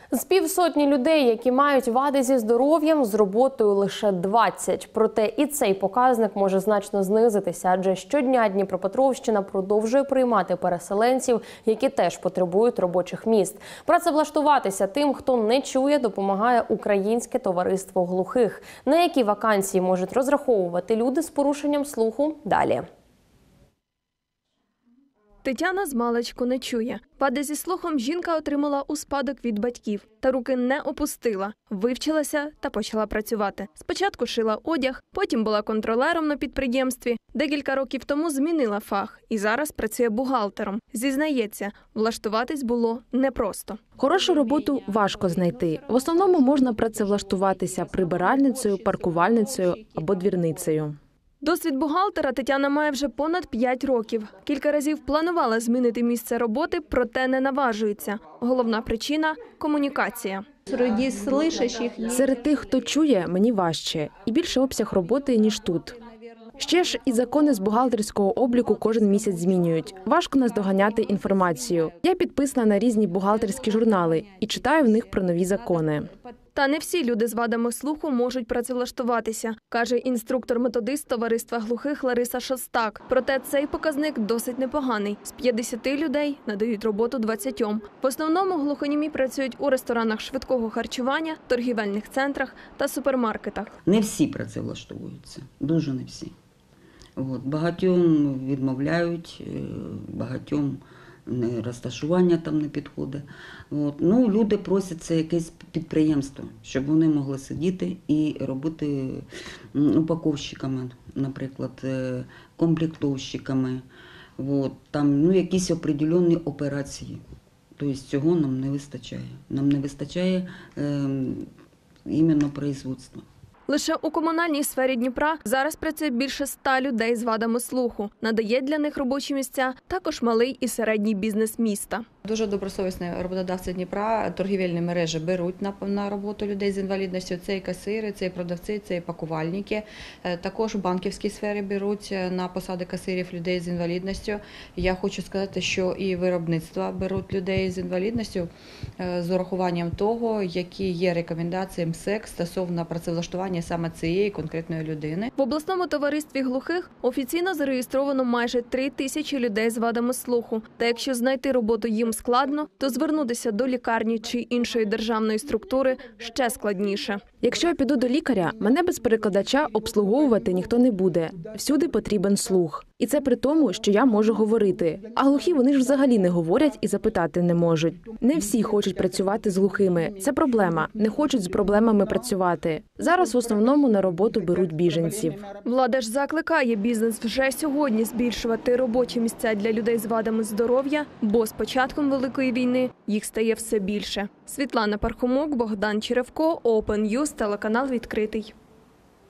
З півсотні людей, які мають вади зі здоров'ям, з роботою лише 20. Проте і цей показник може значно знизитися, адже щодня Дніпропетровщина продовжує приймати переселенців, які теж потребують робочих місць. Працевлаштуватися тим, хто не чує, допомагає Українське товариство глухих. На які вакансії можуть розраховувати люди з порушенням слуху – далі. Тетяна змалечку не чує. Вади зі слухом жінка отримала у спадок від батьків. Та руки не опустила. Вивчилася та почала працювати. Спочатку шила одяг, потім була контролером на підприємстві. Декілька років тому змінила фах і зараз працює бухгалтером. Зізнається, влаштуватись було непросто. Хорошу роботу важко знайти. В основному можна працевлаштуватися прибиральницею, паркувальницею або двірницею. Досвід бухгалтера Тетяна має вже понад 5 років. Кілька разів планувала змінити місце роботи, проте не наважується. Головна причина – комунікація. Серед тих, хто чує, мені важче. І більше обсяг роботи, ніж тут. Ще ж і закони з бухгалтерського обліку кожен місяць змінюють. Важко наздоганяти інформацію. Я підписана на різні бухгалтерські журнали і читаю в них про нові закони. Та не всі люди з вадами слуху можуть працевлаштуватися, каже інструктор-методист товариства глухих Лариса Шостак. Проте цей показник досить непоганий. З 50 людей надають роботу 20. В основному глухонімі працюють у ресторанах швидкого харчування, торгівельних центрах та супермаркетах. Не всі працевлаштовуються, дуже не всі. Багатьом відмовляють, багатьом розташування там не підходить. Люди просять це якесь підприємство, щоб вони могли сидіти і робити упаковщиками, наприклад, комплектовщиками. Там якісь определенні операції. Тобто цього нам не вистачає. Нам не вистачає іменно производства. Лише у комунальній сфері Дніпра зараз працює більше 100 людей з вадами слуху. Надає для них робочі місця також малий і середній бізнес міста. Дуже добросовісні роботодавці Дніпра, торгівельні мережі беруть на роботу людей з інвалідністю. Це і касири, це і продавці, це і пакувальники. Також у банківській сфері беруть на посади касирів людей з інвалідністю. Я хочу сказати, що і виробництва беруть людей з інвалідністю з урахуванням того, які є рекомендації МСЕК стосовно працевлаштування саме цієї конкретної людини. В обласному товаристві глухих офіційно зареєстровано майже 3000 людей з вадами слуху. Та якщо знайти роботу їм складно, то звернутися до лікарні чи іншої державної структури ще складніше. Якщо я піду до лікаря, мене без перекладача обслуговувати ніхто не буде. Всюди потрібен слух. І це при тому, що я можу говорити. А глухі вони ж взагалі не говорять і запитати не можуть. Не всі хочуть працювати з глухими. Це проблема. Не хочуть з проблемами працювати. Зараз в основному на роботу беруть біженців. Влада ж закликає бізнес вже сьогодні збільшувати робочі місця для людей з вадами здоров'я, бо з початком Великої війни їх стає все більше. Світлана Пархомок, Богдан Черевко, Open News, телеканал «Відкритий».